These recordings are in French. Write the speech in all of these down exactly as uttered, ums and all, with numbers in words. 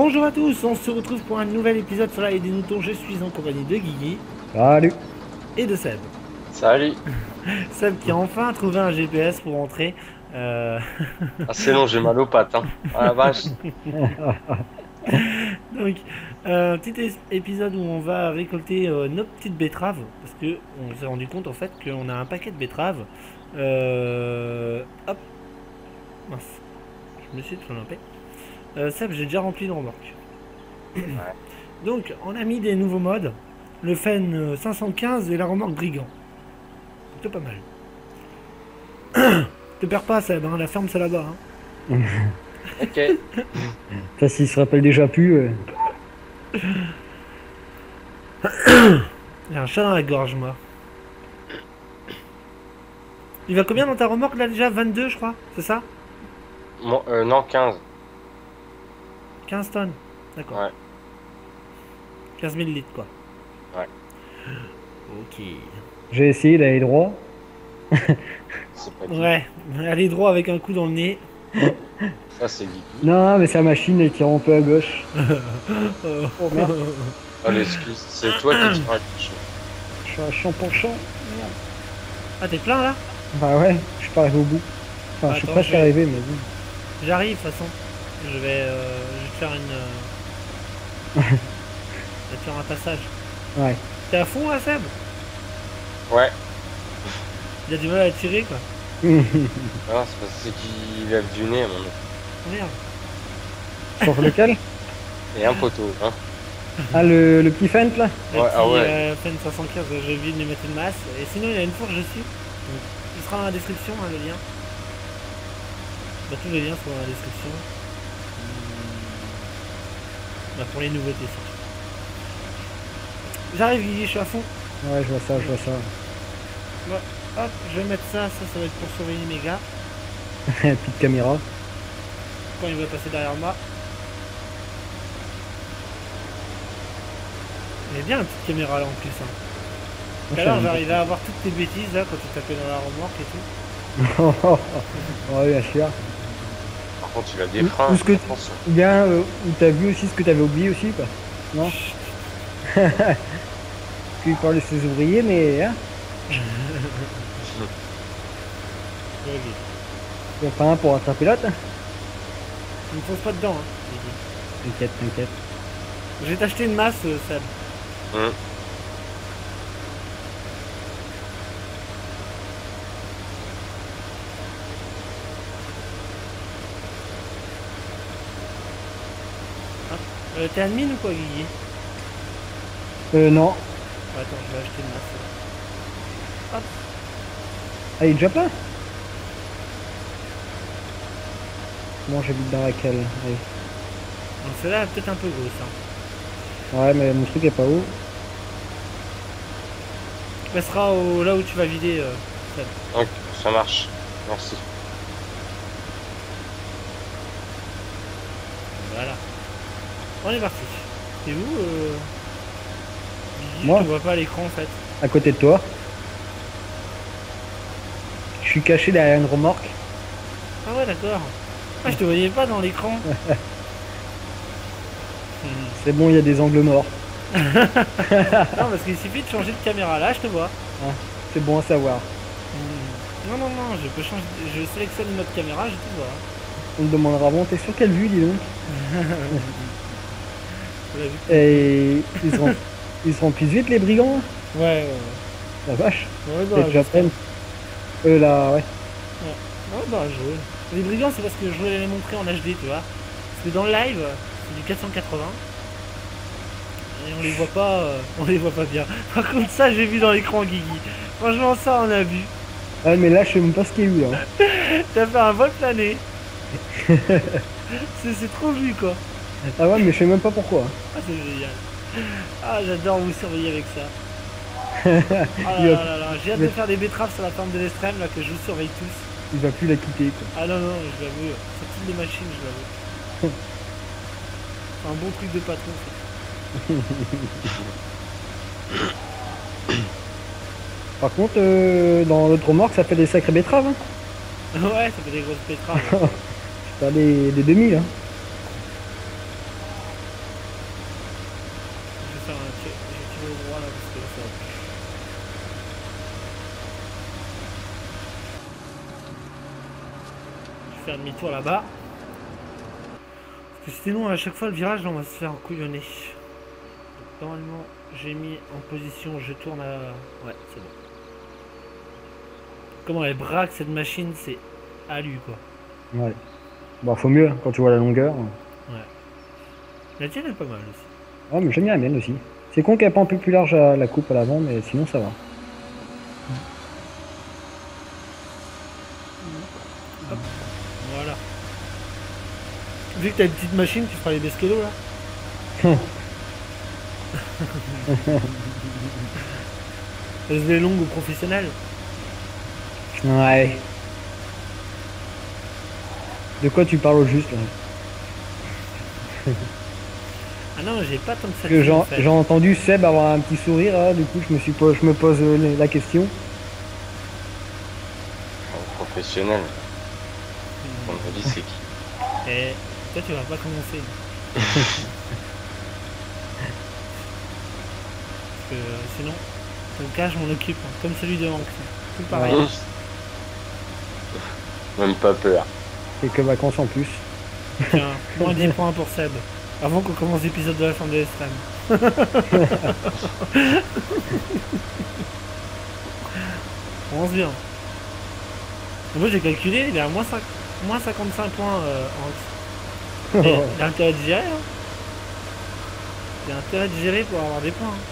Bonjour à tous, on se retrouve pour un nouvel épisode sur la haie des moutons. Je suis en compagnie de Guigui. Salut. Et de Seb. Salut. Seb qui a enfin trouvé un G P S pour rentrer. Euh... Ah, c'est long, j'ai mal aux pattes. Hein. Ah la vache. Donc, euh, petit épisode où on va récolter euh, nos petites betteraves. Parce que on s'est rendu compte en fait qu'on a un paquet de betteraves. Euh... Hop. Mince. Je me suis trompé. Euh, Seb, j'ai déjà rempli une remorque. Ouais. Donc, on a mis des nouveaux modes. Le Fen cinq cent quinze et la remorque Brigand. C'est pas mal. Te perds pas, Seb, hein, la ferme c'est là-bas. Hein. Ok. Ça, s'il se rappelle déjà plus. Euh... J'ai un chat dans la gorge, moi. Il va combien dans ta remorque là déjà? Vingt-deux, je crois, c'est ça? Bon, euh, non, quinze. quinze tonnes. D'accord. Ouais. quinze mille litres, quoi. Ouais. Ok. J'ai essayé d'aller droit. C'est pas dit. Ouais, aller droit avec un coup dans le nez. Ça, c'est Guigui. Non, mais sa machine elle tire un peu à gauche. Oh merde, Oh, l'excuse. C'est toi qui tires à gauche. je suis à champ pour champ. Merde. Ah, t'es plein là? Bah ouais, je suis pas arrivé au bout. Enfin, je suis Attends, presque je vais- arrivé, mais bon. J'arrive, de toute façon. Je vais, euh, je vais te faire une. euh, Je vais te faire un passage. Ouais. T'es à fond là, Seb? Ouais. Il a du mal à tirer, quoi. Non, c'est parce que c'est qu'il lève du nez, mon nom. Oh, merde. Sur lequel? Et un poteau, hein. Ah, le, le petit fent là? Le Ouais, petit, ah ouais. euh, Fen cinq cent quinze, j'ai oublié de lui mettre une masse. Et sinon, il y a une fourche dessus. Donc, il sera dans la description, hein, le lien. Bah, tous les liens sont dans la description. Bah, pour les nouveautés, surtout. J'arrive, Guigui, je suis à fond. Ouais, je vois ça, je vois ça. Bon, hop, je vais mettre ça. Ça, ça va être pour surveiller mes gars. Petite caméra. Quand il va passer derrière moi. Elle est bien la petite caméra là en plus. Hein. Tout à l'heure, j'arrivais à voir toutes tes bêtises là quand tu tapais dans la remorque et tout. Ouais, bien sûr. Par contre, il a des Ou- freins. ou ce que- Attention. Ou bien, euh, ou t'as vu aussi ce que t'avais oublié aussi, quoi. Non? Tu parles de ses ouvriers, mais hein, Ok. il n'y a pas un pour attraper l'autre. Hein. Ne me fonce pas dedans. Hein. T'inquiète, t'inquiète. Je vais t'acheter une masse, euh, Seb. Hum. Euh, T'es admin ou quoi, Guigui? Euh, non. Ouais, attends, je vais acheter une masse. Hop. Ah, il est déjà plein? Moi, j'habite dans laquelle? Allez. Donc celle-là est peut-être un peu grosse. Hein. Ouais, mais mon truc est pas haut. Elle sera au... là où tu vas vider, euh, Seb. Donc, ça marche. Merci. Voilà. On est parti. T'es où euh... Guigui, Moi je te vois pas à l'écran en fait. À côté de toi. Je suis caché derrière une remorque. Ah ouais, d'accord. Ah, je te voyais pas dans l'écran. Hmm. C'est bon, il y a des angles morts. Non, parce qu'il suffit de changer de caméra. Là, je te vois. C'est bon à savoir. Hmm. Non, non, non, je peux changer. Je sélectionne une autre caméra, je te vois. On me demandera, bon, t'es sur quelle vue, dis donc? Vous l'avez vu. Et ils se, rem- ils se remplissent vite, les brigands? Ouais, ouais, ouais. La vache. Ouais, bah, C'est déjà j'espère. peine. Euh, là, ouais. Ouais, bah, jouer. Les brigands, c'est parce que je voulais les montrer en H D, tu vois. Parce que dans le live, c'est du quatre cent quatre-vingts. Et on les voit pas, euh, on les voit pas bien. Par contre, ça, j'ai vu dans l'écran, Guigui. Franchement, ça, on a vu. Ah, mais là, je sais même pas ce qu'il y a eu, là. T'as fait un vol plané. c'est c'est trop vu, quoi. Ah ouais, mais je sais même pas pourquoi. Ah, c'est génial. Ah, j'adore vous surveiller avec ça. Ah il, là va, là là, j'ai hâte de faire des betteraves sur la ferme de l'extrême, là, que je vous surveille tous. il va plus la quitter, quoi. Ah non, non, je l'avoue, sur toutes les machines, je l'avoue. C'est un bon truc de patron, ça. Par contre, euh, dans l'autre remorque, ça fait des sacrées betteraves. Hein. Ouais, ça fait des grosses betteraves. C'est pas des, des demi, là. par là parce que là ça va plus. Je vais faire demi-tour là-bas. Parce que sinon à chaque fois le virage là, on va se faire couillonner. Donc, normalement j'ai mis en position, je tourne à... Ouais c'est bon. Comment elle braque cette machine, c'est alu quoi. Ouais. Bon, faut mieux quand tu vois la longueur. Ouais. La tienne est pas mal aussi. Ah, mais j'aime bien la mienne aussi. C'est con qu'elle n'est pas un peu plus large à la coupe à l'avant, mais sinon ça va. Hop. Voilà. Vu que t'as une petite machine, tu feras les besquelos là. Est-ce les longues ou professionnelles? Ouais. De quoi tu parles au juste là? Ah non, j'ai pas tant que ça. Que j'ai en fait. j'ai entendu Seb avoir un petit sourire là, du coup je me suis po- je me pose euh, la question. Un professionnel. On me dit c'est qui? Et toi, tu vas pas commencer. Parce que euh, sinon, ton cas, je m'en occupe, hein, comme celui de Hank. Tout pareil. Mmh. Même pas peur. Quelques vacances en plus. Tiens, moins dix points pour Seb. Avant qu'on commence l'épisode de la fin de S R A M. On commence bien. Moi j'ai calculé, il est à moins, cinq, moins cinquante-cinq points euh, Hank. Et il a intérêt de gérer. Hein. Il a intérêt de gérer pour avoir des points. Hein.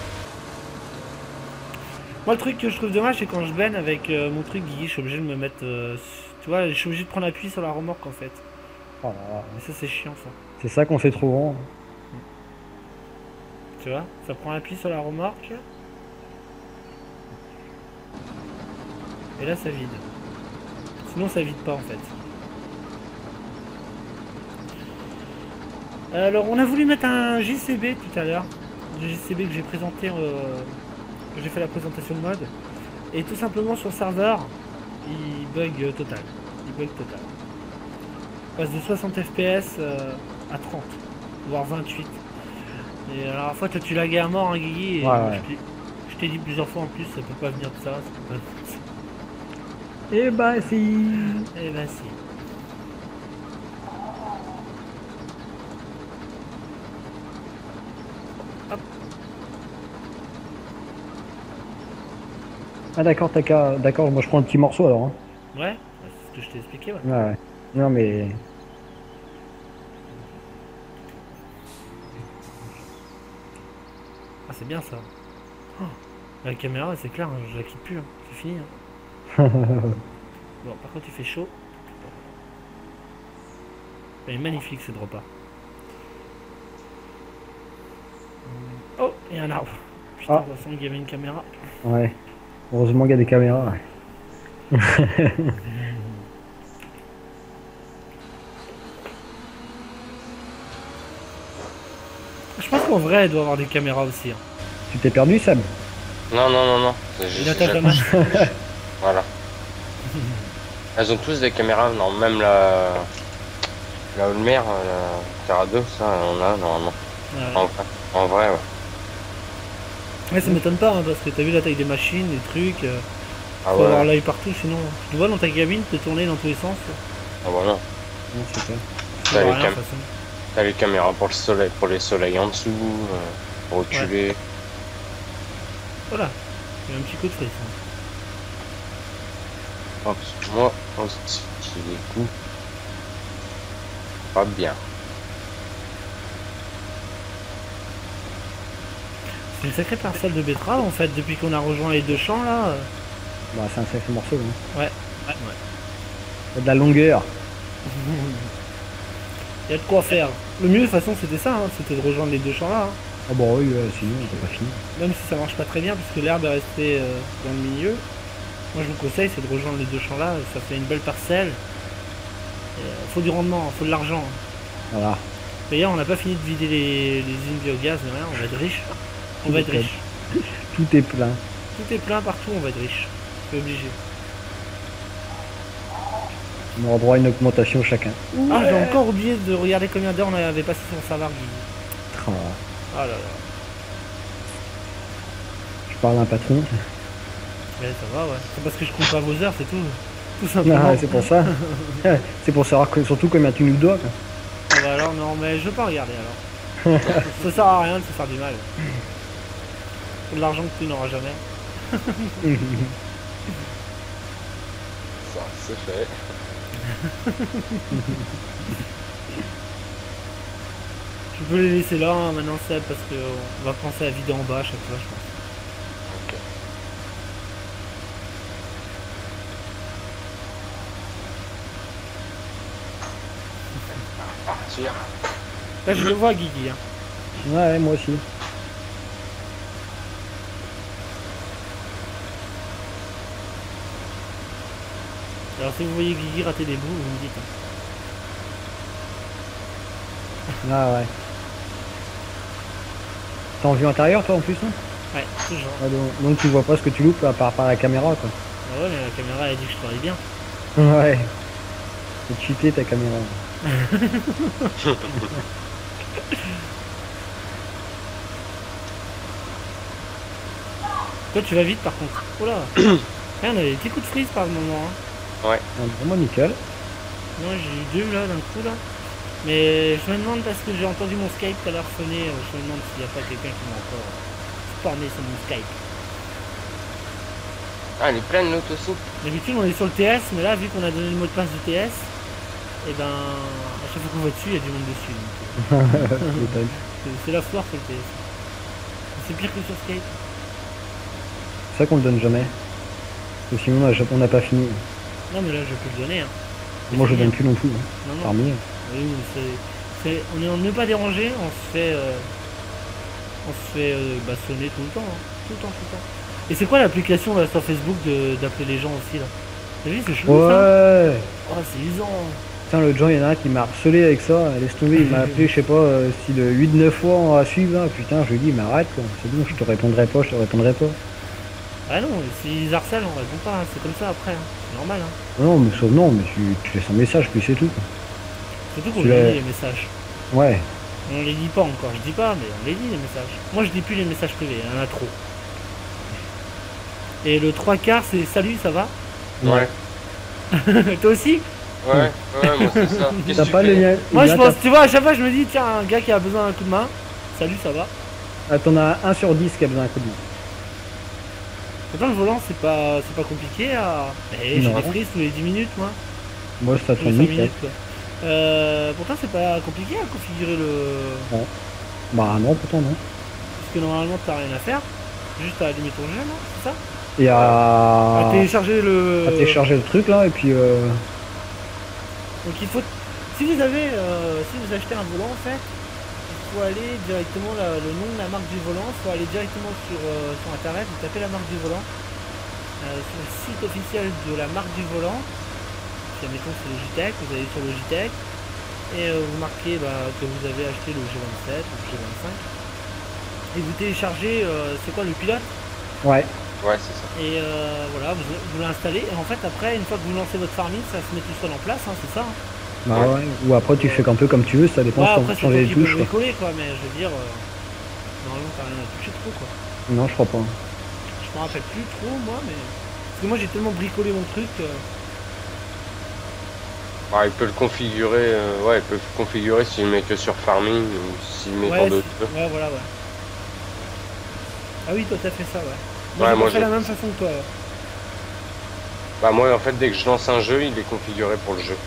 Moi le truc que je trouve dommage c'est quand je baigne avec euh, mon truc Guigui, je suis obligé de me mettre... Euh, tu vois, je suis obligé de prendre appui sur la remorque en fait. Oh là là. Et ça c'est chiant ça. C'est ça qu'on fait trop grand. Tu vois, ça prend appui sur la remorque. Et là ça vide. Sinon ça vide pas en fait. Alors on a voulu mettre un J C B tout à l'heure. Le J C B que j'ai présenté, euh, que j'ai fait la présentation de mode. Et tout simplement sur le serveur, il bug total. Il bug total. Il passe de soixante F P S euh, à trente, voire vingt-huit. Et la dernière fois toi tu laguais à mort un hein, Guigui. Et ouais, ouais. je t'ai- je t'ai dit plusieurs fois en plus, ça peut pas venir de ça. ça peut pas... Eh bah si. Eh ben si. Hop. Ah d'accord, t'as qu'à... D'accord, moi je prends un petit morceau alors. Hein. Ouais, c'est ce que je t'ai expliqué. Ouais. Ouais, ouais. Non mais... Ah c'est bien ça. Oh, la caméra c'est clair, hein, je la quitte plus. Hein. C'est fini. Hein. Bon par contre il fait chaud. Elle est magnifique cette repas. Oh, et un arbre. Putain, Ah. de toute façon, il y avait une caméra. Ouais. Heureusement qu'il y a des caméras. Ouais. Je pense qu'en vrai, elle doit avoir des caméras aussi. Hein. Tu t'es perdu, Seb? Non, non, non, non. C'est Il juste- attaque la j'ai- masse. Voilà. Elles ont tous des caméras, non, même la... La Holmer, la Terra deux, ça, on a normalement. Ouais. En vrai, en vrai, ouais. Ouais, ça m'étonne pas, hein, parce que t'as vu la taille des machines, des trucs. Euh, Ah faut avoir ouais. l'œil partout, sinon. Tu vois dans ta cabine, tu peux tourner dans tous les sens. Ah bah non. Non, c'est ça. Tu T'as vois les, rien, de cam- toute façon. t'as les caméras pour le soleil, pour les soleils en dessous, euh, pour reculer. Voilà. Il y a un petit coup de frisson. Hop, moi, aussi, qui les coups. Pas bien. C'est une sacrée parcelle de betterave en fait, depuis qu'on a rejoint les deux champs là. euh. Bah c'est un sacré morceau. Hein. Ouais. Il y a de la longueur. Il y a de quoi faire. Le mieux de toute façon c'était ça, hein, c'était de rejoindre les deux champs là. Hein. Ah bah oui, euh, sinon on peut pas finir. Même si ça marche pas très bien parce que l'herbe est restée euh, dans le milieu. Moi je vous conseille c'est de rejoindre les deux champs là, ça fait une belle parcelle. Il euh, faut du rendement, faut de l'argent. Voilà. D'ailleurs on n'a pas fini de vider les, les usines biogaz, mais rien, on va être riche. On va être riche. Tout est plein. Tout est plein partout, on va être riche. C'est obligé. On aura droit à une augmentation chacun. Ah j'ai encore oublié de regarder combien d'heures on avait passé sur le serveur Guy. Oh. Ah là là. Je parle à un patron. Ouais, ça va, ouais. C'est parce que je compte pas vos heures, c'est tout. Tout simplement. Ah, c'est pour ça. C'est pour savoir que, surtout combien tu nous dois. Quoi. Ah bah alors, non, mais je veux pas regarder alors. Ça sert à rien de se faire du mal. C'est de l'argent que tu n'auras jamais. Ça, c'est fait. Je peux les laisser là hein, maintenant, Seb, parce qu'on va penser à vider en bas à chaque fois, je pense. Ok. Partir. Là, je le vois, Guigui. Hein. Ouais, moi aussi. Alors, si vous voyez Guigui rater des bouts, vous me dites. Hein. Ah ouais. T'es en vue intérieure toi en plus hein Ouais, toujours. ah, donc, donc tu vois pas ce que tu loupes à part par la caméra quoi. Ah ouais, mais la caméra, elle dit que je travaille bien. Ouais. C'est cheaté ta caméra. Toi, tu vas vite par contre. Oh là. Ouais, on a des petits coups de freeze par moment. Hein. Ouais. Ah, vraiment nickel. Moi, j'ai eu deux là d'un coup là. Mais je me demande parce que j'ai entendu mon Skype tout à l'heure sonner. euh, Je me demande s'il n'y a pas quelqu'un qui m'a encore spawné sur mon Skype. Ah, elle est pleine l'autre aussi. D'habitude, on est sur le T S, mais là, vu qu'on a donné le mot de passe du T S, et ben, à chaque fois qu'on va dessus, il y a du monde dessus. donc, euh, M'étonne. c'est c'est la foire sur le T S. C'est pire que sur Skype. C'est ça qu'on le donne jamais. Parce que sinon on a- on n'a pas fini. Non, mais là, je peux le donner. Hein. C'est Moi je fini, donne hein. plus non plus. Hein. Non, non. Parmi. Oui, oui, c'est- c'est- on est en ne pas déranger, on se fait, euh, on se fait euh, bah, sonner tout le temps, hein. tout le temps, tout le temps. Et c'est quoi l'application là, sur Facebook de- d'appeler les gens aussi là? T'as vu, c'est chelou ça. Ouais. Oh, c'est usant. Tiens l'autre jour il y en a un qui m'a harcelé avec ça. Laisse tomber, il m'a appelé je sais pas euh, si de huit neuf fois à suivre là. Putain je lui dis mais arrête quoi. C'est bon je te répondrai pas, je te répondrai pas. Ah non, s'ils harcèlent, on répond pas, hein. C'est comme ça après, hein. C'est normal. Hein. Non mais sauf non mais tu, tu laisses un message puis c'est tout. Quoi. Surtout qu'on Tu les l'as- lit les messages. Ouais. On les lit pas encore, je dis pas, mais on les lit les messages. Moi je lis plus les messages privés, il y en a trop. Et le trois quarts c'est salut, ça va? Ouais. Toi aussi? Ouais, ouais, moi c'est ça. Qu'est-ce T'as que pas tu le fais lien. Moi il y je en a- pense, tu vois, à chaque fois je me dis, tiens, un gars qui a besoin d'un coup de main, salut, ça va? Ah, t'en as un sur dix qui a besoin d'un coup de main. Pourtant le volant c'est pas c'est pas compliqué à. Eh, j'ai Non. des frises tous les dix minutes moi. Moi ça Tous les tourne cinq nickel. minutes quoi. Euh, pourtant c'est pas compliqué à configurer le. Bah non pourtant non. Parce que normalement t'as rien à faire. Juste à allumer ton jeu, non? C'est ça? Et À à... télécharger le. à télécharger le truc là et puis euh... Donc il faut. Si vous avez. euh, Si vous achetez un volant en fait, il faut aller directement la- le nom de la marque du volant, il faut aller directement sur, euh, sur internet, vous tapez la marque du volant. Euh, sur le site officiel de la marque du volant. Si admettons c'est Logitech, vous allez sur Logitech et euh, vous marquez bah, que vous avez acheté le G vingt-sept ou le G vingt-cinq et vous téléchargez, euh, c'est quoi le pilote? ouais. Ouais, c'est ça. Et euh, voilà, vous, vous l'installez et en fait après une fois que vous lancez votre farming, ça se met tout seul en place, hein, c'est ça. Hein. Bah ouais. Ou après tu fais un peu comme tu veux, ça dépend Ouais, si après tu c'est toi changer les qui peux touches. Quoi. bricoler quoi, mais je veux dire, euh, normalement t'as rien à toucher trop quoi. Non je crois pas. Je me rappelle plus trop moi, mais parce que moi j'ai tellement bricolé mon truc. Euh... Ah, il peut le configurer, euh, ouais, il peut le configurer s'il met que sur farming ou s'il met Ouais, dans d'autres jeux. ouais, voilà, ouais. Ah oui, toi t'as fait ça, ouais. Moi Ouais, j'ai moi, pas fait j'ai la même fait façon que toi. Ouais. Bah moi en fait dès que je lance un jeu, il est configuré pour le jeu.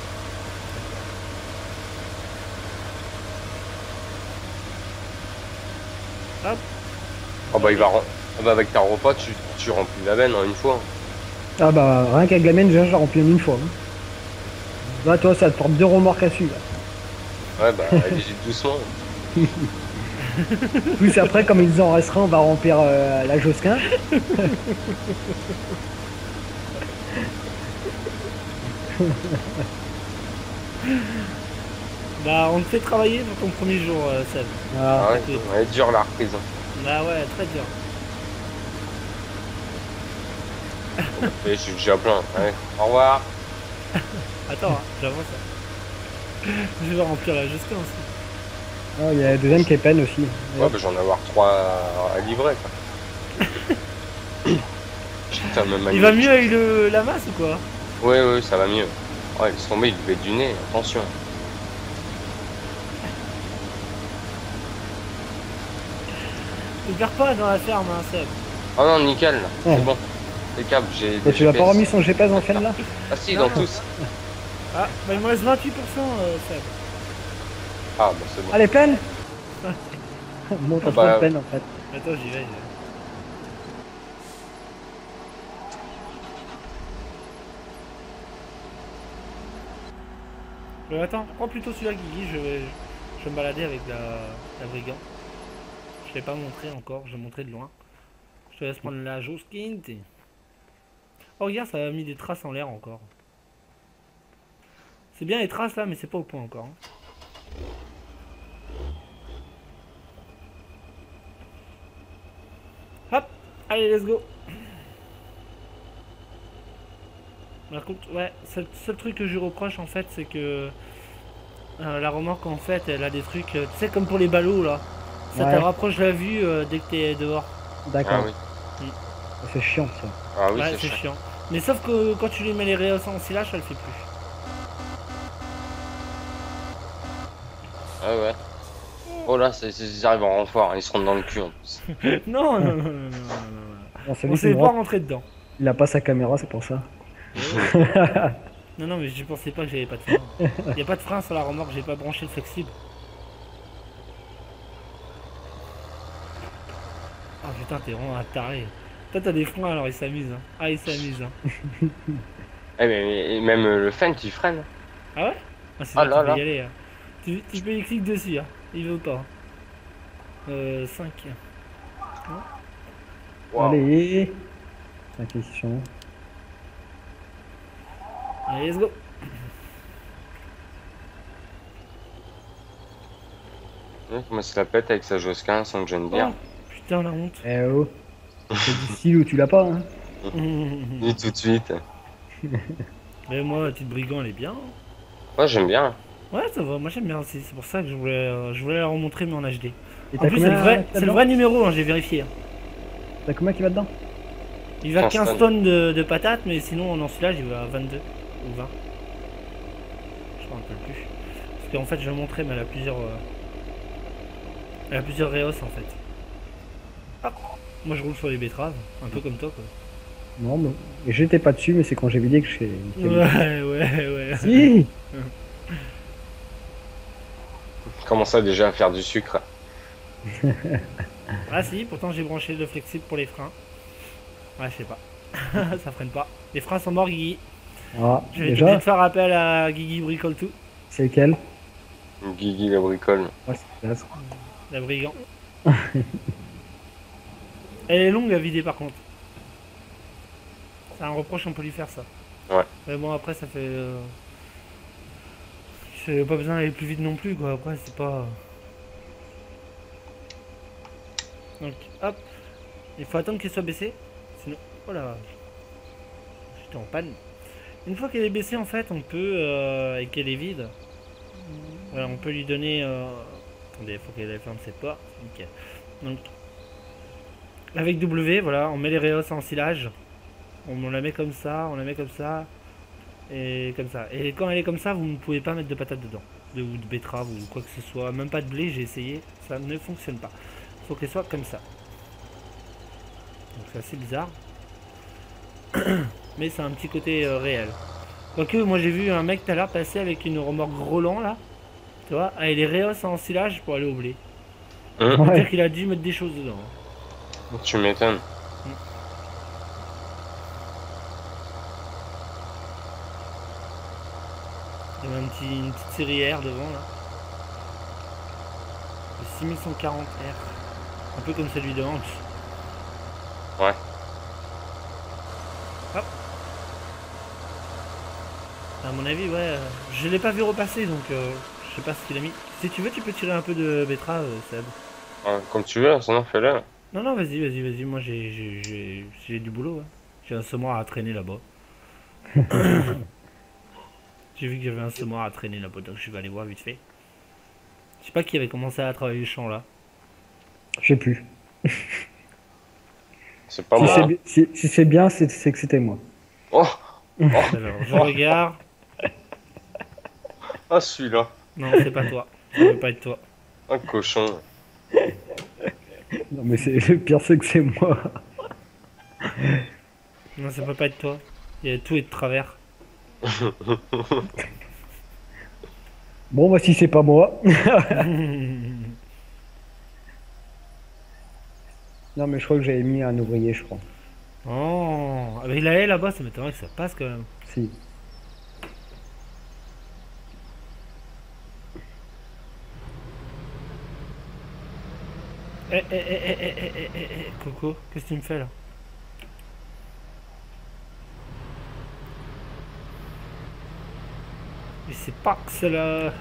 Hop. Oh bah il va rem- ah bah avec ta repas tu, tu remplis la benne en une fois. Ah bah rien qu'avec la mienne déjà je la remplis en une fois. Hein. Là toi ça te porte deux remorques à suivre. Ouais bah allez doucement. Plus après comme ils en restera on va remplir euh, la Josquin. Bah on te fait travailler pour ton premier jour, euh, Seb. Voilà. Ah ouais, écoute. elle est dure la reprise. Hein. Bah ouais, très dur. Et je suis déjà plein. Ouais. Au revoir. Attends, hein, j'avance. Hein. Je vais remplir la Justin aussi. Ah, il y a la deuxième qui est peine aussi. Ouais bah j'en ai avoir trois à livrer quoi. ça même Il va mieux avec le, la masse ou quoi? Oui, oui, ça va mieux. Oh, il laisse tomber, il devait du nez, attention. Tu perds pas dans la ferme, hein, Seb. Oh non, nickel, là. Ouais. C'est bon. Les câbles, j'ai. Et des tu l'as pas G P S. remis son G P S en fin là? Ah si, Non. dans tous. Ah, bah il me reste vingt-huit pour cent, euh, Seb. Ah bah c'est bon. Elle est pleine. Bon, t'as Bah, trop de peine en fait. Attends, j'y vais. j'y vais. Euh, attends, prends plutôt celui-là, Guigui, je vais, je vais me balader avec la, la brigand. Je l'ai pas montré encore, je vais montrer de loin. Je te laisse prendre la Josquinte. Oh regarde, ça a mis des traces en l'air encore. C'est bien les traces là, mais c'est pas au point encore. hein. Hop, allez, let's go. Par contre, ouais, c'est le seul truc que je lui reproche en fait, c'est que euh, la remorque en fait, elle a des trucs, euh, tu sais, comme pour les ballots là. Ça Ouais. te rapproche la vue euh, dès que t'es dehors. Ah D'accord. oui. C'est chiant ça. Ah oui, ouais, c'est c'est chiant. chiant. Mais sauf que quand tu lui mets les rayons en silage, ça le fait plus. Ah ouais. Oh là, c'est- c'est- ils arrivent en renfort, ils seront dans le cul en plus. non, non, non, non, non, non, non. Bon, c'est On lui s'est qui me pas rend- rentré dedans. Il a pas sa caméra, c'est pour ça. Non, non, mais je pensais pas que j'avais pas de frein. Y a pas de frein sur la remorque, j'ai pas branché le flexible. Ah putain, t'es vraiment un taré. Toi, t'as des freins alors ils s'amusent. Hein. Ah, ils s'amusent. Hein. Eh mais, mais- même euh, le Fent il freine. Ah ouais ah, c'est Ah bon, là tu peux là. y aller. Hein. Tu, tu peux y cliquer dessus. Hein. Il veut pas. Euh, cinq. Wow. Allez. C'est la question. Allez, let's go. Ouais, comment ça la pète avec sa Josquin sans que j'aime bien. Oh, putain, la honte. Eh oh. C'est du style où tu l'as pas, hein. Dis tout de suite. Mais moi, la petite brigand, elle est bien. Ouais, j'aime bien. Ouais, ça va. Moi, j'aime bien aussi. C'est pour ça que je voulais, euh, je voulais la remontrer, mais en H D. Et En t'as plus, c'est combien le vrai, là, c'est le dedans vrai numéro, hein, j'ai vérifié. hein. T'as combien qui va dedans? Il va quinze quinze tonnes. tonnes de, de patates, mais sinon en ensilage il va à vingt-deux ou vingt. Je crois un peu plus. Parce qu'en fait je vais montrer, mais elle a plusieurs. euh, Elle a plusieurs réos en fait. Hop. Moi je roule sur les betteraves, un peu comme toi quoi. Non, mais j'étais pas dessus, mais c'est quand j'ai vidé que j'ai. Ouais, ouais, ouais. Si. Commence à déjà à faire du sucre. Ah si, pourtant j'ai branché le flexible pour les freins. Ouais, je sais pas. Ça freine pas. Les freins sont morts, Guigui. Ah, Je vais être obligé déjà, de faire appel à Guigui Bricole tout, c'est lequel? Guigui la bricole. Ouais, c'est classe. la brigand. Elle est longue à vider par contre. C'est un reproche, on peut lui faire ça. Ouais. Mais bon, après, ça fait. Euh... C'est pas besoin d'aller plus vite non plus, quoi. Après, c'est pas. Donc, hop. Il faut attendre qu'elle soit baissée. Sinon. Oh là. J'étais en panne. Une fois qu'elle est baissée, en fait, on peut. Euh... Et qu'elle est vide. Voilà, on peut lui donner. Euh... Attendez, il faut qu'elle ferme cette porte. Nickel. Donc. Avec W, voilà, on met les réos en silage. On la met comme ça, on la met comme ça. Et comme ça. Et quand elle est comme ça, vous ne pouvez pas mettre de patates dedans. De, ou de betterave ou quoi que ce soit. Même pas de blé, j'ai essayé. Ça ne fonctionne pas. Il faut qu'elle soit comme ça. Donc c'est assez bizarre. Mais c'est un petit côté euh, réel. Quoique, moi j'ai vu un mec tout à l'heure passer avec une remorque Roland là. Tu vois, avec les réos en silage pour aller au blé. Hum, C'est-à-dire Ouais. qu'il a dû mettre des choses dedans. Tu m'étonnes. Il y a un petit, une petite série R devant là. Le six mille cent quarante R. Un peu comme celui de Hanks. Ouais. Hop. À mon avis, ouais. euh, Je l'ai pas vu repasser donc euh, je sais pas ce qu'il a mis. Si tu veux, tu peux tirer un peu de betterave, euh, Seb. Ouais, comme tu veux, sinon fais-le. Non, non, vas-y, vas-y, vas-y. Moi j'ai j'ai- j'ai j'ai du boulot. hein. J'ai un semoir à traîner là-bas. J'ai vu que j'avais un semoir à traîner là-bas donc je vais aller voir vite fait. Je sais pas qui avait commencé à travailler le champ là. Je sais plus. C'est pas Si moi. c'est bi- si, si c'est bien, c'est c'est que c'était moi. Oh, Alors, je regarde. ah celui-là. Non, c'est pas toi. Ça peut pas être toi. Un cochon. Non, mais c'est le pire, c'est que c'est moi. Non, ça peut pas être toi. Il y a tout est de travers. Bon, bah, si c'est pas moi. Non, mais je crois que j'avais mis un ouvrier, je crois. Oh, avec la haie là-bas, ça m'étonnerait que ça passe quand même. Si. Eh, eh, eh, eh, eh, eh, eh, eh, eh, Coco, qu'est-ce que tu me fais là? Mais c'est pas que c'est là.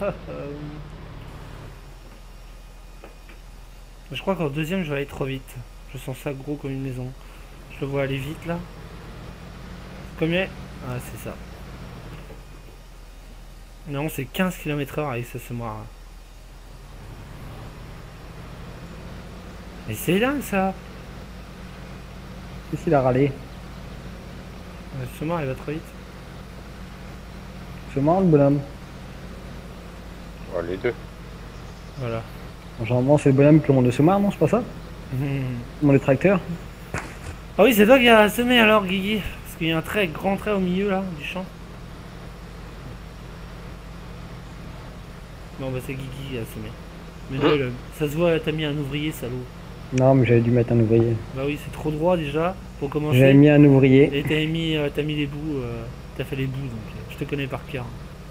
Je crois qu'en deuxième, je vais aller trop vite. Je sens ça gros comme une maison. Je le vois aller vite là. Combien? Ah, c'est ça. Non, c'est quinze kilomètres heure avec ce semoir là. Mais c'est dingue ça. Qu'est-ce qu'il a râlé? Le semoir il va trop vite. C'est marrant, le bonhomme. Oh, les deux. Voilà. Généralement, c'est le bonhomme qui monte le semoir, non? C'est pas ça? Mon les tracteurs? Ah oui, c'est toi qui as semé alors, Guigui. Parce qu'il y a un très grand trait au milieu là du champ. Non, bah c'est Guigui qui a semé. Mais non, le- ça se voit, t'as mis un ouvrier, salaud. Non, mais j'avais dû mettre un ouvrier. Bah oui, c'est trop droit déjà pour commencer. J'avais mis un ouvrier. Et t'as mis, euh, t'as mis les bouts, euh, t'as fait les bouts donc euh, je te connais par cœur.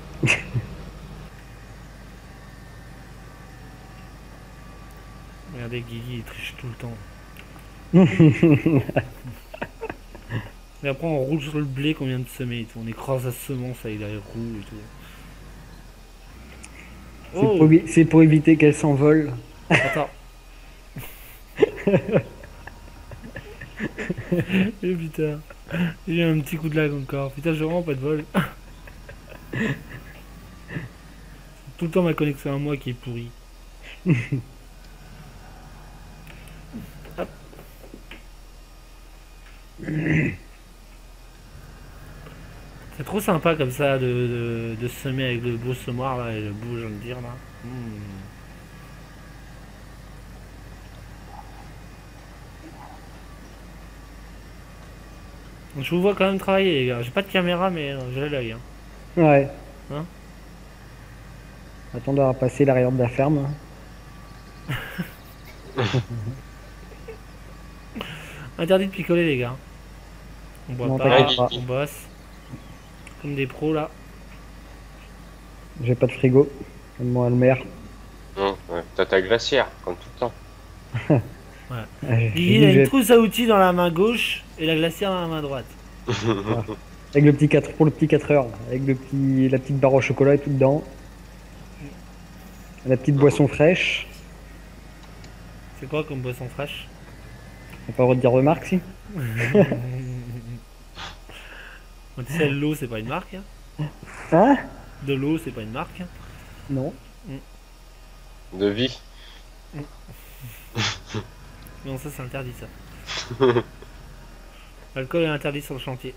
Regardez, Guigui il triche tout le temps. Et après on roule sur le blé qu'on vient de semer et tout. On écrase la semence avec les roues et tout. C'est pour, évi- c'est pour éviter qu'elle s'envole. Attends. Eh putain. J'ai eu un petit coup de lag encore. Putain, j'ai vraiment pas de vol. Tout le temps ma connexion à moi qui est pourrie. Hop. C'est trop sympa comme ça de, de, de semer avec le beau semoir là et le beau, je viens de dire là. Hmm. Je vous vois quand même travailler les gars. J'ai pas de caméra mais euh, j'ai l'œil. Hein. Ouais. Hein? Attends de passer l'arrière de la ferme. Interdit de picoler les gars. On boit Non, pas, t'inquiète pas. on bosse. Comme des pros là. J'ai pas de frigo. Comme moi, le maire. Non, ouais. T'as ta glacière, comme tout le temps. Ah, j'ai- Guigui, j'ai il dit, a une j'ai- trousse à outils dans la main gauche et la glacière dans la main droite. Avec le petit quatre pour le petit quatre heures. Avec le petit, la petite barre au chocolat et tout dedans. La petite boisson fraîche. C'est quoi comme boisson fraîche? T'as pas le droit de dire de marque, si? Tu sais, l'eau c'est pas une marque. Hein. Hein? De l'eau c'est pas une marque. Hein. Non. De vie. Non, ça c'est interdit ça. L'alcool est interdit sur le chantier.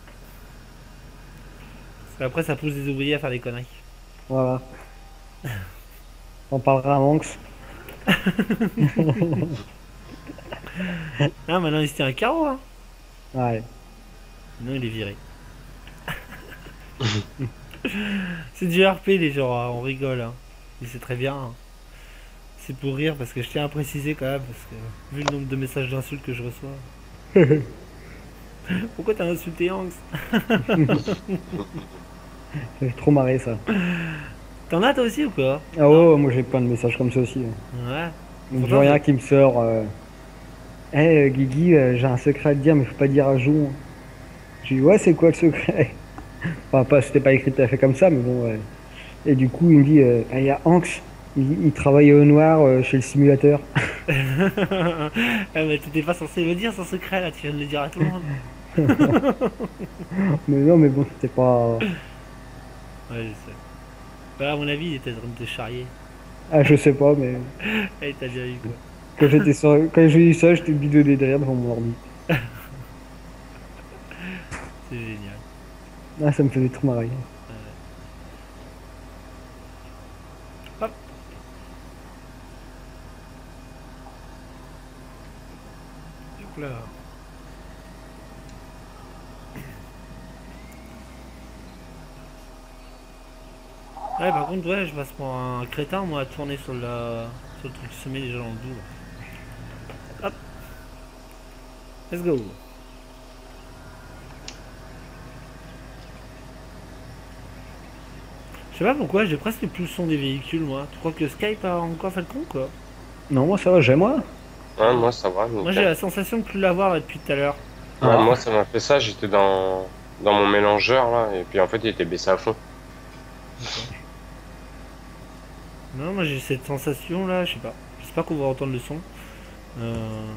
Parce qu'après ça pousse des ouvriers à faire des conneries. Voilà. On parlera à Manx. Ah, maintenant il se tient un carreau. Hein. Ouais. Non, il est viré. C'est du R P les gens, hein, on rigole. Hein. Et c'est très bien. Hein. C'est pour rire parce que je tiens à préciser quand même, parce que vu le nombre de messages d'insultes que je reçois. Pourquoi t'as insulté Hanks? J'ai trop marré ça. T'en as toi aussi ou quoi? Ah ouais, moi j'ai plein de messages comme ça aussi. Ouais. Donc Pourtant, j'ai rien qui me sort. Euh... Eh Guigui, euh, j'ai un secret à te dire, mais faut pas dire à Jou. J'ai dit ouais, c'est quoi le secret? Enfin, pas, c'était pas écrit tout à fait comme ça, mais bon. Ouais. Et du coup, il me dit, euh, ah, il y a Hanks, il, il travaille au noir euh, chez le simulateur. Ah, mais t'étais pas censé le dire son secret là, tu viens de le dire à tout le monde. Mais non, mais bon, c'était pas. Ouais, je sais. Bah, à mon avis, il était en train de te charrier. Ah, je sais pas, mais Eh, t'as bien eu quoi. quand j'étais sur... quand j'ai eu ça, j'étais bidonné derrière devant mon ordi. Ah, ça me faisait trop marrer. Hop. Hop là. Ouais, par contre, ouais, je passe pour un crétin, moi, à tourner sur, la... sur le truc semé déjà dans le dos. Hop. Let's go. Je sais pas pourquoi, j'ai presque plus le son des véhicules, moi. Tu crois que Skype a encore fait le con, quoi? Non, moi ça va, j'ai moi. Ouais, moi ça va. Moi, nickel. j'ai la sensation de plus l'avoir depuis tout à l'heure. Ouais, Ah. moi ça m'a fait ça, j'étais dans... dans mon mélangeur là, et puis en fait il était baissé à fond. Non, moi, j'ai cette sensation, là, je sais pas. J'espère qu'on va entendre le son. Euh...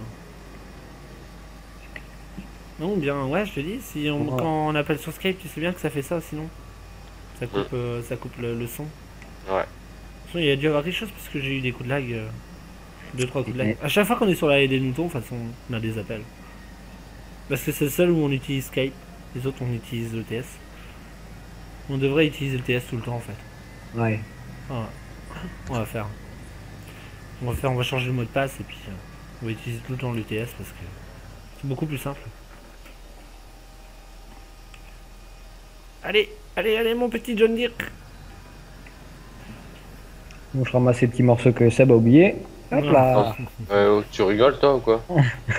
Non, bien, ouais, je te dis, si on, Ouais. quand on appelle sur Skype, tu sais bien que ça fait ça, sinon. Ça coupe, euh, ça coupe le, le son. Ouais. Il y a dû y avoir quelque chose parce que j'ai eu des coups de lag. Euh, deux, trois coups de lag. Mais- À chaque fois qu'on est sur la haie des moutons, de toute façon, on a des appels. Parce que c'est le seul où on utilise Skype. Les autres, on utilise l'E T S. On devrait utiliser le T S tout le temps, en fait. Ouais. Voilà. On va faire. On va faire, on va changer le mot de passe et puis euh, on va utiliser tout le temps l'E T S parce que c'est beaucoup plus simple. Allez, allez, allez, mon petit John Deere. Bon, je ramasse ces petits morceaux que Seb a oubliés. Hop Non. là. Euh, tu rigoles toi ou quoi?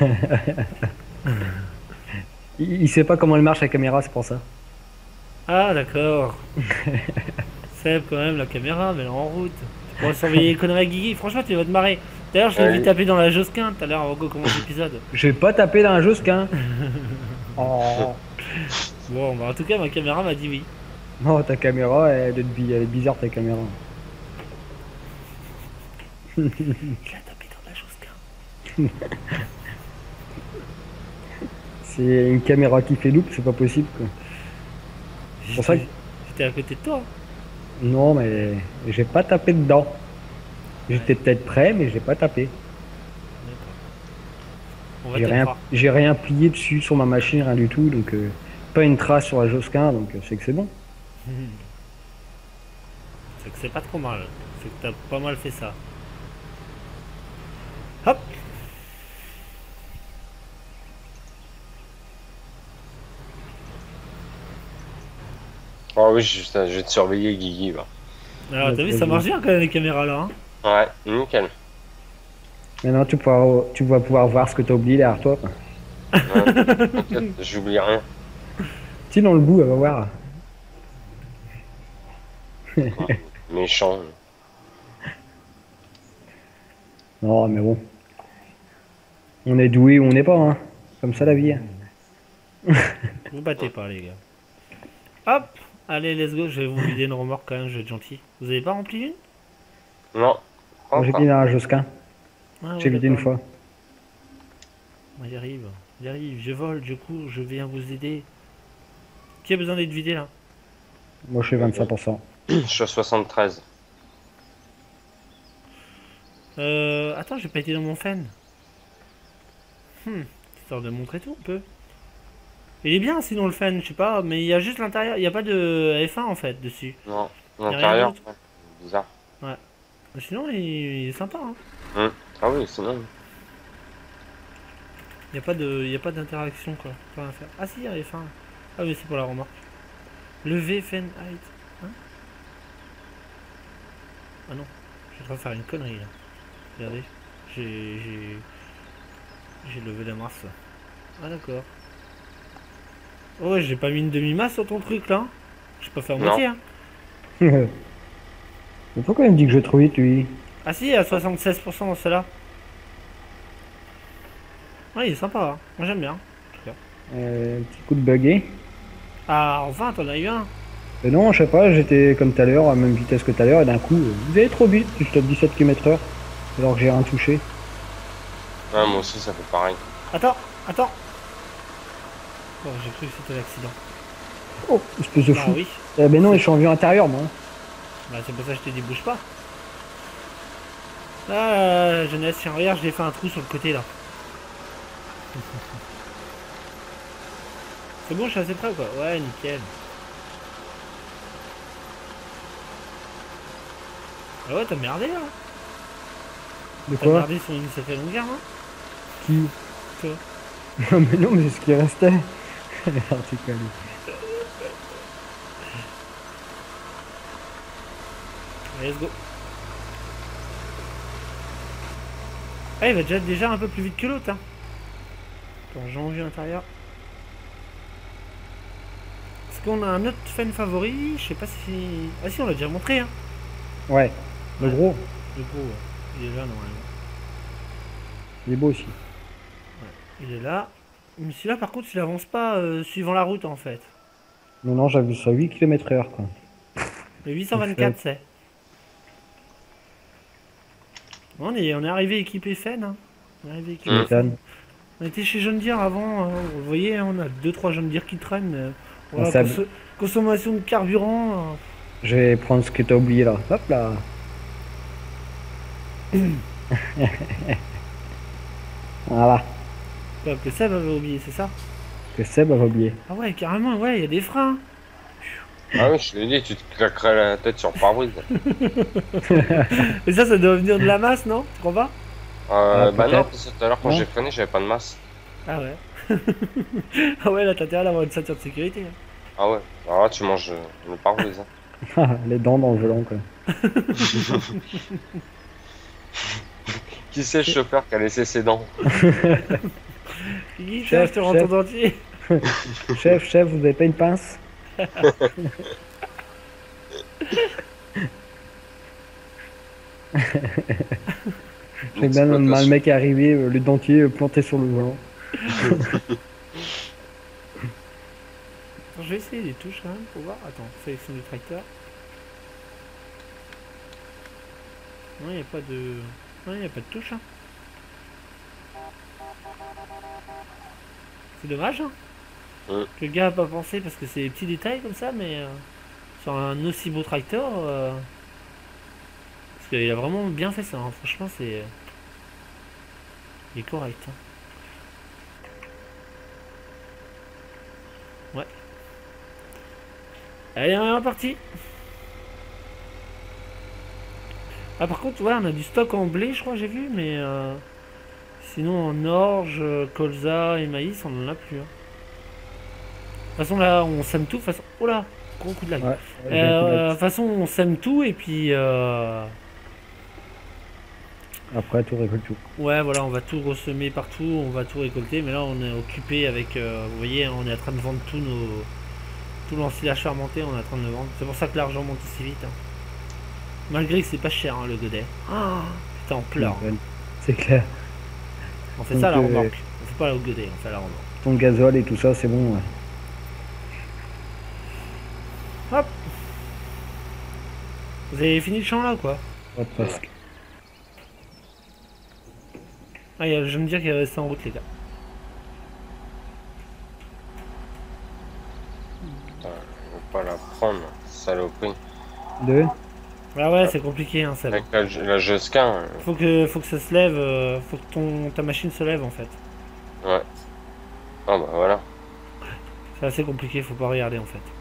Il, il sait pas comment elle marche la caméra, c'est pour ça. Ah, d'accord. Seb, quand même, la caméra, mais elle est en route. Tu pourras surveiller les conneries à Guigui. Franchement, tu vas te marrer. D'ailleurs, je l'ai Ouais. vu taper dans la Josquin tout à l'heure avant qu'on commence l'épisode. Je vais pas taper dans un Josquin. Oh. Bon, bah, en tout cas, ma caméra m'a dit oui. Non, ta caméra, elle est, bi- elle est bizarre ta caméra. Il a tapé dans la Josquin. C'est une caméra qui fait loop, c'est pas possible quoi. C'est pour ça que... J'étais à côté de toi. Non, mais j'ai pas tapé dedans. J'étais peut-être prêt, mais j'ai pas tapé. D'accord. On va J'ai te rien, croire. j'ai rien plié dessus sur ma machine, rien du tout, donc euh, pas une trace sur la Josquin, donc euh, c'est que c'est bon. C'est que c'est pas trop mal. C'est que t'as pas mal fait ça. Hop. Oh oui, je, je vais te surveiller Guigui là. Alors, t'as vu, ça marche bien quand même les caméras là. Hein. Ouais, nickel. Maintenant, tu, pourras, tu vas pouvoir voir ce que t'as oublié derrière toi. quoi. Ouais, t'inquiète, j'oublie rien. Si, dans le bout, elle va voir. Méchant. Non, mais bon. On est doué ou on n'est pas, hein. Comme ça la vie. hein. Vous battez pas, les gars. Hop. Allez, let's go. Je vais vous vider une remorque quand même. Je vais être gentil. Vous avez pas rempli une? Non. pas Moi, j'ai encore. mis dans un Josquin. Ah, ouais, J'ai vidé une d'accord. fois. Moi, j'y arrive. J'y arrive. Je vole, je cours, je viens vous aider. Qui a besoin d'être vidé là? Moi, je suis vingt-cinq pour cent. Je suis à soixante-treize. Euh. Attends, j'ai pas été dans mon fan. Hmm. Histoire de montrer tout un peu. Il est bien sinon le fan, je sais pas, mais il y a juste l'intérieur. Il n'y a pas de F un en fait dessus. Non. a rien L'intérieur, d'autre. ouais, bizarre. Mais sinon, il, il est sympa. Hein. Ah oui, sinon. Il n'y a pas de, il y a pas d'interaction quoi. Pas à faire. Ah si, il y a F un. Ah oui, c'est pour la remarque. Lever fan height. Hein? Ah non, je suis en train de faire une connerie là. Regardez, j'ai, j'ai, j'ai levé la masse. Ah d'accord. Oh ouais, j'ai pas mis une demi-masse sur ton truc là. Je peux faire Non. moitié. Hein. Mais pourquoi il me dit que je vais trop vite, lui? Ah si, à soixante-seize pour cent dans celle-là. Ouais, il est sympa. Hein. Moi j'aime bien. Euh, petit coup de bugué. Ah, enfin, t'en as eu un. Mais non, je sais pas, j'étais comme tout à l'heure, à la même vitesse que tout à l'heure, et d'un coup, euh, vous allez trop vite, j'étais à dix-sept kilomètres heure, alors que j'ai rien touché. Ouais, moi aussi, ça fait pareil. Attends, attends. Bon, j'ai cru que c'était l'accident. Oh, espèce de Bah fou. oui. Eh ben non, je suis en vue intérieure, moi. Bah c'est pour ça que je t'ai dit bouge pas. Là, jeunesse, tiens, regarde, je l'ai fait un trou sur le côté là. C'est bon, je suis assez près ou quoi? Ouais, nickel. Ah ouais, t'as merdé là. De T'as quoi? merdé sur une sacrée longueur, hein. Qui? Toi. Non, mais non, mais c'est ce qui restait. L'article. Allez, let's go. Ah, il va déjà, déjà un peu plus vite que l'autre, hein. Attends, janvier intérieur. Est-ce qu'on a un autre fan favori? Je sais pas si... Ah si, on l'a déjà montré, hein. Ouais, le Ouais. gros, Le gros, ouais. Il est là, normalement. il est beau aussi. Il est là. Mais celui-là, par contre, il avance pas euh, suivant la route, en fait. Non, non, j'avais vu ça huit kilomètres heure, quoi. Le huit cent vingt-quatre, c'est. On est, on est arrivé équipé Fen, hein. On est arrivé équipé Mmh. Fen. Méthane. On était chez John Deere avant, hein. Vous voyez, hein, on a deux trois John Deere qui traînent. euh, Voilà, On s'est- conso- consommation de carburant. euh, Je vais prendre ce que t'as oublié là. Hop là. Voilà. euh, que Seb avait oublié, c'est ça? Que Seb avait oublié. Ah ouais, carrément, ouais, il y a des freins. Ah oui, je l'ai dit, tu te claquerais la tête sur le pare-brise. Et ça, ça doit venir de la masse, non? Tu crois pas? Euh, Ah, bah non, peut-être. parce que tout à l'heure quand Non. j'ai freiné, j'avais pas de masse. Ah ouais. Ah ouais, là, t'as intérêt d'avoir une ceinture de sécurité, hein. Ah ouais, alors là tu manges euh, le pare-brise. Hein. Les dents dans le volant, quoi. Qui c'est le chauffeur qui a laissé ses dents? Guy, tiens, Chef, je te rends ton chef. dentier. Chef, chef, vous avez pas une pince? J'ai bien le, le mec est arrivé, euh, le dentier euh, planté sur le volant. Attends, je vais essayer les touches quand même pour voir. Attends, sélection du tracteur. Non, il n'y a pas de. Non, il n'y a pas de touche, hein. C'est dommage, hein. Ouais. Que le gars a pas pensé parce que c'est des petits détails comme ça, mais euh, sur un aussi beau tracteur. euh, Parce qu'il a vraiment bien fait ça, hein. Franchement, c'est. Il est correct, hein. Ouais. Allez, on est reparti. Ah, par contre, ouais, on a du stock en blé, je crois, j'ai vu, mais euh, sinon en orge, euh, colza et maïs, on en a plus, hein. De toute façon, là, on sème tout. De toute façon, oh là, gros coup de lag. Ouais. Euh, j'ai un coup de de lag. toute façon, on sème tout et puis. euh, Après, tout récolte tout. Ouais, voilà, on va tout ressemer partout, on va tout récolter, mais là, on est occupé avec. euh, vous voyez, on est en train de vendre tous nos. Tout l'ensilage fermenté, on est en train de le vendre. C'est pour ça que l'argent monte si vite, hein. Malgré que c'est pas cher, hein, le godet. Ah, putain, on pleure. Ouais, c'est clair. On fait Donc, ça à la euh, remorque. On fait pas au godet, on fait à la remorque. Ton gasoil et tout ça, c'est bon. Ouais. Hop. Vous avez fini le champ là ou quoi? Ouais, presque. Ah, il y a- je vais me dire qu'il est resté en route, les gars. Je vais pas la prendre, saloperie. Deux. Ah ouais, c'est compliqué, hein, ça. Avec la, la Josquin, euh, Faut que, faut que ça se lève, euh, faut que ton, ta machine se lève en fait. ouais. Ah bah voilà. C'est assez compliqué, faut pas regarder en fait.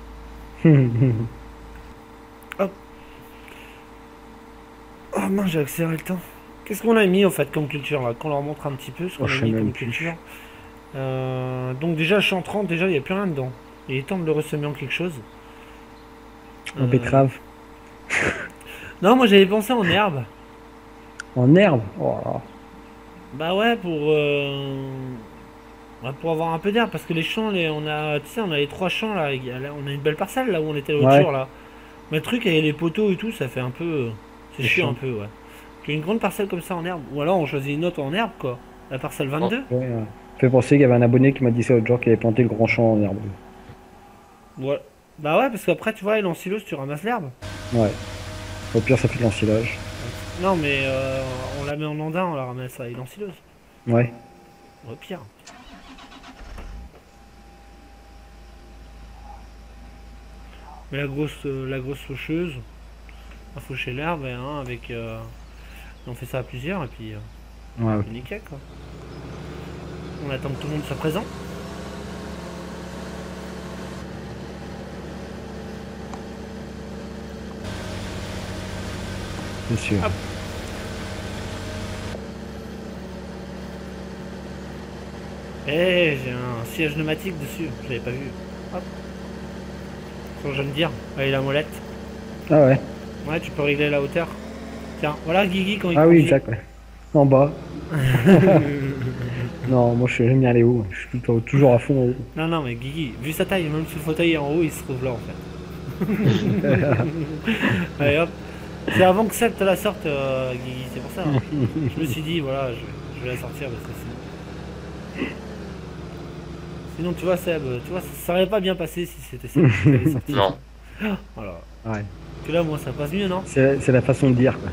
Oh mince, j'ai accéléré le temps. Qu'est-ce qu'on a mis en fait comme culture là? Qu'on leur montre un petit peu ce qu'on Oh, a je sais mis même comme plus. culture. Euh, donc déjà, le champ trente, déjà, il n'y a plus rien dedans. Il est temps de le ressemer en quelque chose. En Euh, betterave. Non, moi j'avais pensé en herbe. En herbe. Oh là là. Bah ouais, pour euh, ouais, pour avoir un peu d'herbe, parce que les champs, les, on a, tu sais, on a les trois champs là, il y a- là, on a une belle parcelle là où on était l'autre Ouais. jour là. Mais le truc avec les poteaux et tout, ça fait un peu, euh, c'est C'est chiant chiant. un peu, ouais. Qu'il y ait une grande parcelle comme ça en herbe, ou alors on choisit une autre en herbe quoi, la parcelle vingt-deux. Ouais, euh, ça fait penser qu'il y avait un abonné qui m'a dit ça l'autre jour, qui avait planté le grand champ en herbe. Ouais. Bah ouais, parce qu'après tu vois, l'ensileuse tu ramasses l'herbe. Ouais. Au pire, ça fait de l'ensilage. Non mais euh, on la met en andin, on la ramasse avec l'ensileuse. Ouais. Au pire. Mais la grosse, euh, la grosse faucheuse, on faucher l'herbe hein, avec. euh, on fait ça à plusieurs et puis. euh, Ouais, ok. c'est nickel quoi. On attend que tout le monde soit présent. C'est sûr. Hop. Eh, j'ai un siège pneumatique dessus, je l'avais pas vu. Hop. Sur je viens de dire, allez la molette. Ah ouais. Ouais, tu peux régler la hauteur. Tiens, voilà Guigui quand il Ah oui, conduit. exact. Ouais. En bas. Non, moi je suis jamais aller haut. Je suis tout le temps- toujours à fond en haut. Non, non, mais Guigui, vu sa taille, même si le fauteuil est en haut, il se trouve là en fait. Allez hop. C'est avant que Seb te la sorte, euh, Guigui, c'est pour ça. Hein. Je me suis dit, voilà, je, je vais la sortir parce que sinon. Sinon, tu vois, Seb, tu vois, ça, ça aurait pas bien passé si c'était Seb qui l'avait sorti. Non. Voilà. Ouais. Que là, moi, ça passe mieux, non? C'est c'est la façon de dire quoi.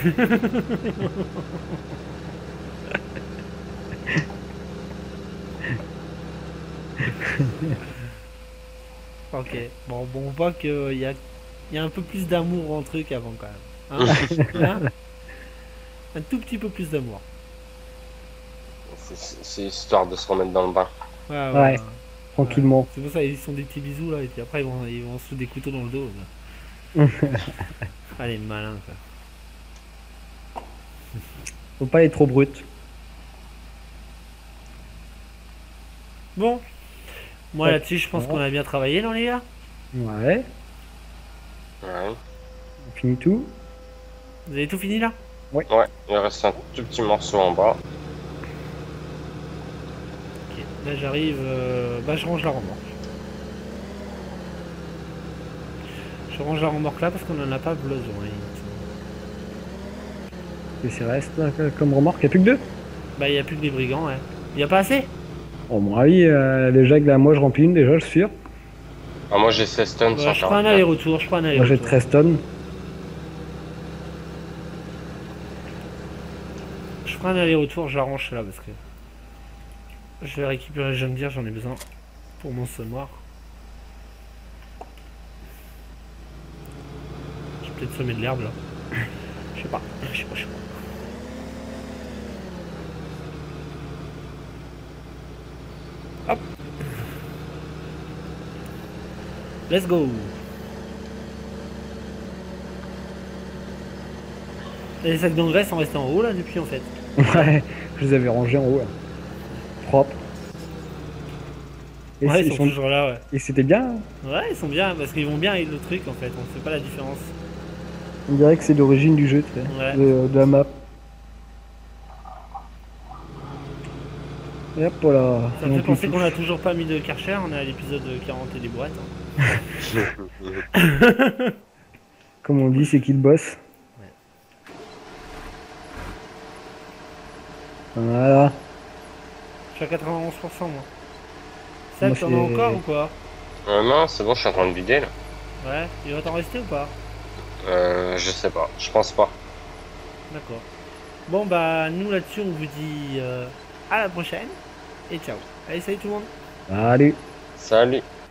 Ok. Bon, bon, on voit qu'il y a, y a un peu plus d'amour entre eux qu'avant quand même. Hein? Hein, un tout petit peu plus d'amour. C'est- C'est histoire de se remettre dans le bain. Ouais, Ouais. ouais. Tranquillement. C'est pour ça ils sont des petits bisous là et puis après ils vont, ils vont se foutre des couteaux dans le dos. Là. Allez, malin quoi. Faut pas être trop brut. Bon. Moi Ouais. là-dessus je pense Ouais. qu'on a bien travaillé non les gars. Ouais. Ouais. On finit tout. Vous avez tout fini là? Ouais, il reste un tout petit morceau en bas. Ok. Là j'arrive. Euh... Bah je range la remorque. Je range la remorque là parce qu'on en a pas besoin. Qu'est-ce qu'il reste là, comme remorque? Il n'y a plus que deux? Bah il n'y a plus que des brigands ouais. Il n'y a pas assez? Oh, mon avis, euh, déjà que là, moi je remplis une déjà, je suis sûr. Ah, moi j'ai seize tonnes, Ouais, je prends un quarante. aller-retour, je prends un Moi j'ai aller-retour. treize tonnes. Je prends un aller-retour, je la range là parce que je vais récupérer, je viens de dire, j'en ai besoin pour mon semoir. Je vais peut-être semer de l'herbe là. Je sais pas, je sais pas, je sais pas. Hop. Let's go. Et les sacs d'engrais sont restés en haut là depuis en fait. Ouais, je les avais rangés en haut là. Propre. Et Ouais, c'est- ils sont toujours là ouais. et c'était bien, hein. Ouais, ils sont bien parce qu'ils vont bien avec le truc en fait, on fait pas la différence. On dirait que c'est d'origine du jeu, tu sais, Ouais. de, de la map. Et hop là. Ça me fait penser qu'on a toujours pas mis de Karcher, on est à l'épisode quarante et des boîtes. Hein. Comme on dit, c'est qui le boss. Voilà. Je suis à quatre-vingt-onze pour cent moi. Seb, Moi, t'en as c'est- encore ou quoi? Euh, non, c'est bon, je suis en train de vider là. Ouais, il va t'en rester ou pas? Euh, je sais pas, je pense pas. D'accord. Bon bah nous là-dessus on vous dit euh, à la prochaine et ciao. Allez salut tout le monde. Allez. Salut.